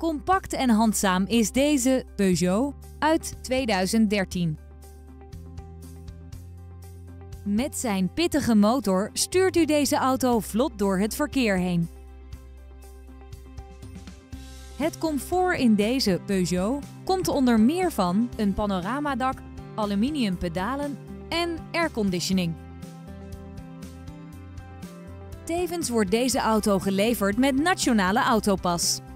Compact en handzaam is deze Peugeot uit 2013. Met zijn pittige motor stuurt u deze auto vlot door het verkeer heen. Het comfort in deze Peugeot komt onder meer van een panoramadak, aluminium pedalen en airconditioning. Tevens wordt deze auto geleverd met Nationale Autopas.